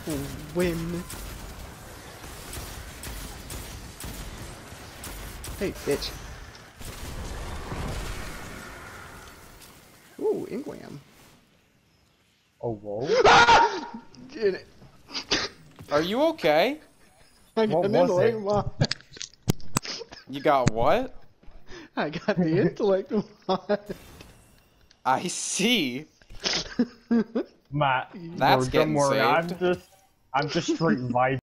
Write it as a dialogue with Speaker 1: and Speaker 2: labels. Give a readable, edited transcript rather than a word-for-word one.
Speaker 1: Win. Hey, bitch. Ooh, Ingwam.
Speaker 2: Oh, whoa.
Speaker 1: Ah! Did it.
Speaker 3: Are you okay?
Speaker 1: I got
Speaker 2: What
Speaker 1: an
Speaker 2: was
Speaker 1: intellect
Speaker 2: it?
Speaker 1: mod.
Speaker 3: You got what?
Speaker 1: I got the intellect mod.
Speaker 3: I see.
Speaker 2: Matt,
Speaker 3: That's
Speaker 2: don't
Speaker 3: getting
Speaker 2: worry,
Speaker 3: saved.
Speaker 2: I'm just straight vibing.